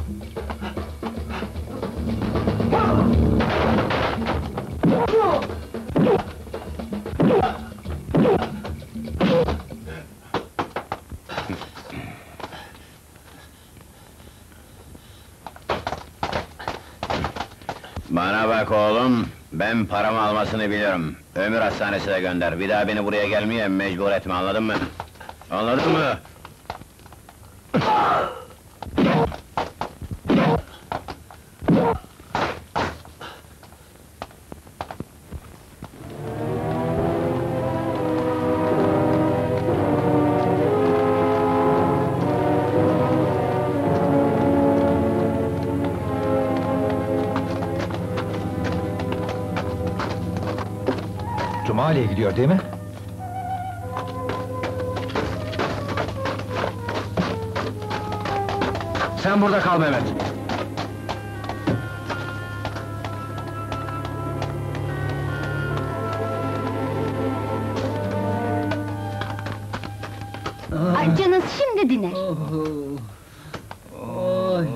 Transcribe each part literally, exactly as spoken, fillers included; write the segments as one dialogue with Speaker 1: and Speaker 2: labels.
Speaker 1: Bana bak oğlum, ben paramı almasını biliyorum. Ömür hastanesine gönder, bir daha beni buraya gelmeye mecbur etme, anladın mı? Anladın mı?
Speaker 2: Cumali'ye gidiyor değil mi?
Speaker 1: Sen burada kal Mehmet!
Speaker 3: Ay canım, şimdi diner!
Speaker 4: Oy!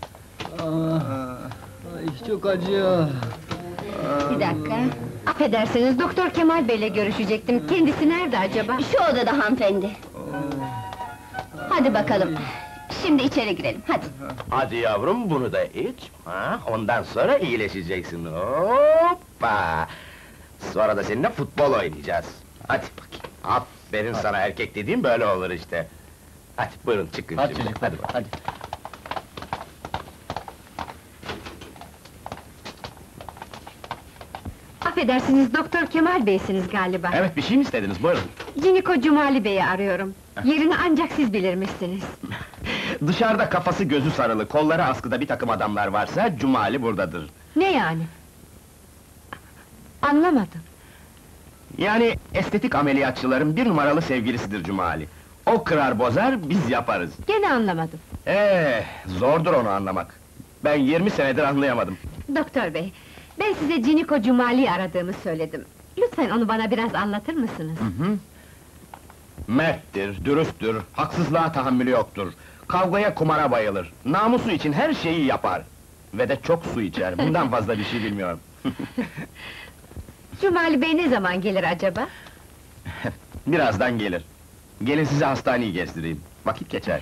Speaker 4: Ay, çok acıyor!
Speaker 3: Bir dakika! Affedersiniz, Doktor Kemal Bey'le görüşecektim. Kendisi nerede acaba? Şu odada hanımefendi! Hadi bakalım! Şimdi içeri girelim, hadi!
Speaker 5: Hadi yavrum, bunu da iç, ha? Ondan sonra iyileşeceksin, hoppa! Sonra da seninle futbol oynayacağız. Hadi bakayım, aferin sana, erkek dediğim böyle olur işte! Hadi buyurun, çıkın
Speaker 4: Hadi
Speaker 5: şimdi,
Speaker 4: çocuk,
Speaker 5: hadi bak.
Speaker 4: hadi!
Speaker 3: Affedersiniz, Doktor Kemal Bey'siniz galiba.
Speaker 5: Evet, bir şey mi istediniz, buyurun!
Speaker 3: Ciniko Cumali Bey'i arıyorum. Yerini ancak siz bilirmişsiniz.
Speaker 5: Dışarıda kafası gözü sarılı, kolları askıda bir takım adamlar varsa, Cumali buradadır.
Speaker 3: Ne yani? Anlamadım.
Speaker 5: Yani, estetik ameliyatçıların bir numaralı sevgilisidir Cumali. O kırar bozar, biz yaparız.
Speaker 3: Gene anlamadım.
Speaker 5: Ee, zordur onu anlamak. Ben yirmi senedir anlayamadım.
Speaker 3: Doktor bey, ben size Ciniko Cumali'yi aradığımı söyledim. Lütfen onu bana biraz anlatır mısınız?
Speaker 5: Hı hı. Merttir, dürüsttür, haksızlığa tahammülü yoktur. Kavgaya, kumara bayılır. Namusu için her şeyi yapar. Ve de çok su içer, bundan fazla bir şey bilmiyorum.
Speaker 3: Cumali Bey ne zaman gelir acaba?
Speaker 5: Birazdan gelir. Gelin size hastaneyi gezdireyim, vakit geçer.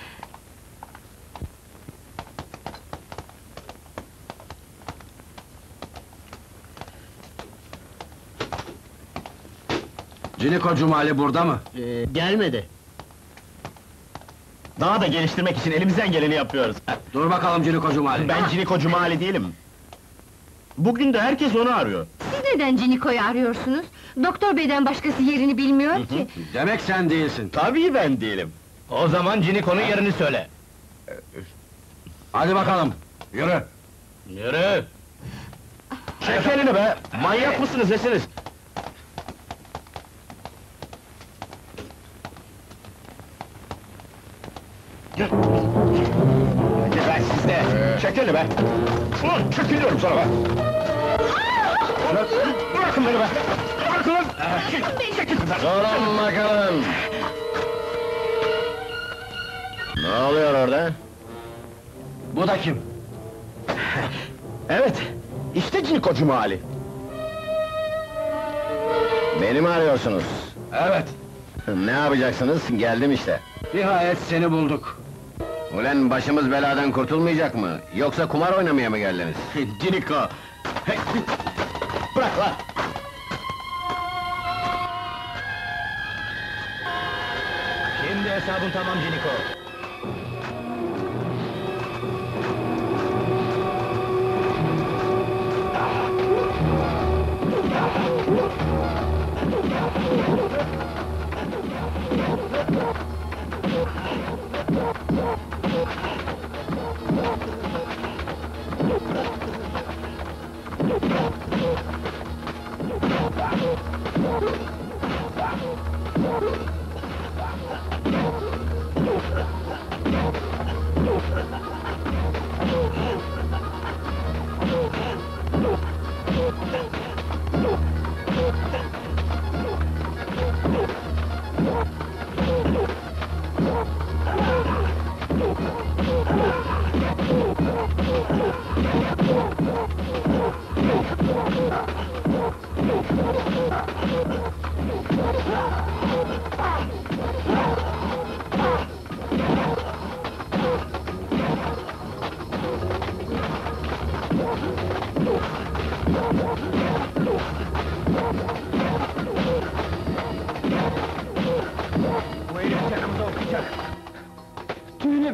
Speaker 1: Ciniko Cumali burada mı?
Speaker 4: Ee, gelmedi!
Speaker 5: Daha da geliştirmek için elimizden geleni yapıyoruz.
Speaker 1: Dur bakalım Ciniko Cumali!
Speaker 5: Ben Ciniko Cumali değilim. Bugün de herkes onu arıyor.
Speaker 3: Siz neden Ciniko'yu arıyorsunuz? Doktor beyden başkası yerini bilmiyor ki!
Speaker 1: Demek sen değilsin!
Speaker 5: Tabii ben değilim.
Speaker 1: O zaman Ciniko'nun yerini söyle! Hadi bakalım, yürü!
Speaker 5: Yürü! Çek elini be! Manyak mısınız nesiniz? Hadi be siz de! Çek elini be! Ulan çekil diyorum sana be! Ulan, bırakın beni be! Bırakın lan! Çekil!
Speaker 1: Durun bakalım!
Speaker 5: Ne oluyor orada?
Speaker 1: Bu da kim?
Speaker 5: Evet, işte Ciniko Cumali.
Speaker 1: Beni mi arıyorsunuz?
Speaker 5: Evet.
Speaker 1: Ne yapacaksınız? Geldim işte.
Speaker 5: Nihayet seni bulduk.
Speaker 1: Ulan başımız beladan kurtulmayacak mı? Yoksa kumar oynamaya mı geldiniz?
Speaker 5: Ciniko! Hey, bırak lan!
Speaker 1: Şimdi hesabın tamam Ciniko.
Speaker 5: Thank you.
Speaker 1: Bu herif canımıza okuyacak. Düğünüm!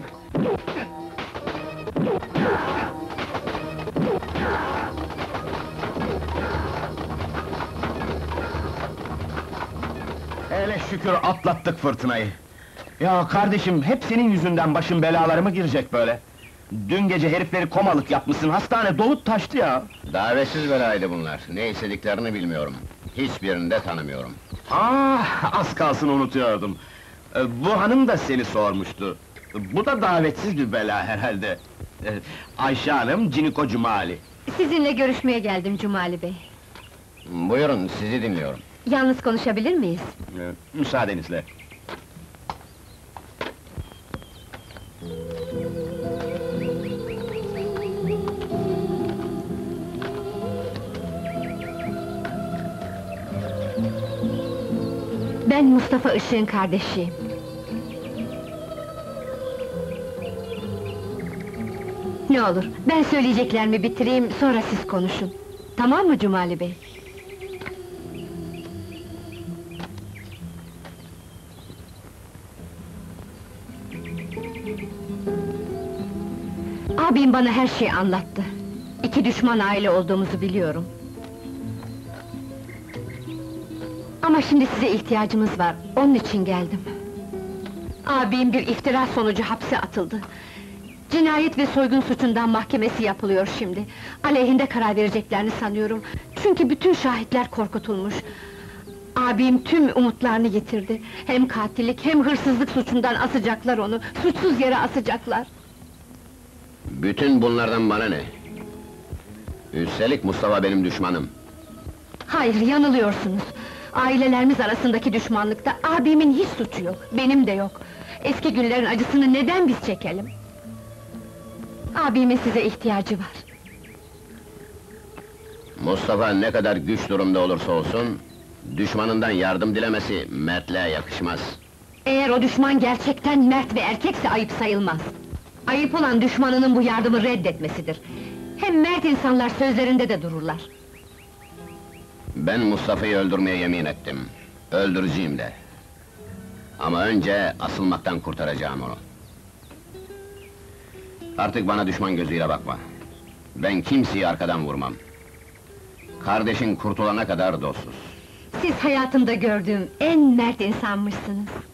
Speaker 5: Hele şükür atlattık fırtınayı. Ya kardeşim, hep senin yüzünden başım belalara mı girecek böyle? Dün gece herifleri komalık yapmışsın, hastane dolup taştı ya!
Speaker 1: Davetsiz belaydı bunlar. Ne istediklerini bilmiyorum. Hiçbirini de tanımıyorum.
Speaker 5: Ah, az kalsın unutuyordum. Ee, Bu hanım da seni sormuştu. Bu da davetsiz bir bela herhalde. Ee, Ayşe Hanım, Ciniko Cumali.
Speaker 3: Sizinle görüşmeye geldim Cumali Bey.
Speaker 1: Buyurun, sizi dinliyorum.
Speaker 3: Yalnız konuşabilir miyiz?
Speaker 5: Ee, Müsaadenizle.
Speaker 3: Ben Mustafa Işık'ın kardeşiyim. Ne olur, ben söyleyeceklerimi bitireyim, sonra siz konuşun. Tamam mı Cumali Bey? Abim bana her şeyi anlattı. İki düşman aile olduğumuzu biliyorum. Ama şimdi size ihtiyacımız var, onun için geldim. Abim bir iftira sonucu hapse atıldı. Cinayet ve soygun suçundan mahkemesi yapılıyor şimdi. Aleyhinde karar vereceklerini sanıyorum. Çünkü bütün şahitler korkutulmuş. Abim tüm umutlarını yitirdi. Hem katillik hem hırsızlık suçundan asacaklar onu, suçsuz yere asacaklar.
Speaker 1: Bütün bunlardan bana ne? Üstelik Mustafa benim düşmanım.
Speaker 3: Hayır, yanılıyorsunuz. Ailelerimiz arasındaki düşmanlıkta abimin hiç suçu yok, benim de yok. Eski günlerin acısını neden biz çekelim? Abimin size ihtiyacı var.
Speaker 1: Mustafa ne kadar güç durumda olursa olsun, düşmanından yardım dilemesi mertliğe yakışmaz.
Speaker 3: Eğer o düşman gerçekten mert ve erkekse ayıp sayılmaz. Ayıp olan düşmanının bu yardımı reddetmesidir. Hem mert insanlar sözlerinde de dururlar.
Speaker 1: Ben Mustafa'yı öldürmeye yemin ettim. Öldüreceğim de. Ama önce asılmaktan kurtaracağım onu. Artık bana düşman gözüyle bakma. Ben kimseyi arkadan vurmam. Kardeşin kurtulana kadar dostuz.
Speaker 3: Siz hayatımda gördüğüm en mert insanmışsınız.